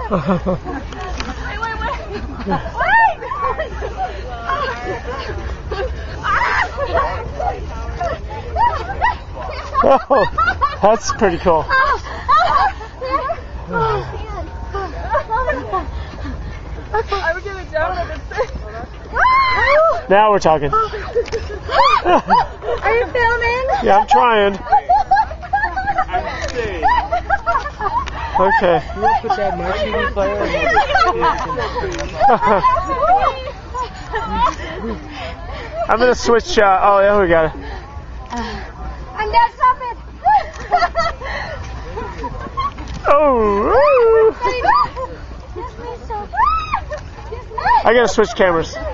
Oh, that's pretty cool. I would get a jump at this. Now we're talking. Are you filming? Yeah, I'm trying. Okay. You want to put that marching player I'm gonna switch. Oh, yeah, we got it. I'm dead, stop it! Oh! I gotta switch cameras.